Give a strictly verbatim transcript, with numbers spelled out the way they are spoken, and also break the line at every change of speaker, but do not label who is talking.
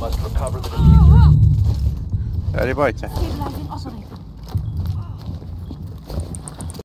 must recover the diffuser.
تعالي بايته.
Stabilizing operator.